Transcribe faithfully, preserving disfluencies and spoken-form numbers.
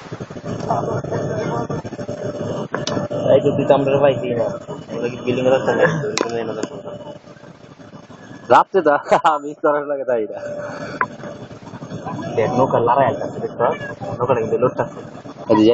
এই যদি আমরা পাইছি না ওরা কি বিল্ডিং এর রাস্তা নেই রাত্রে দা আমি করার লাগে তাই না নৌকা লড়াই আছে নৌকা কিন্তু লোডটা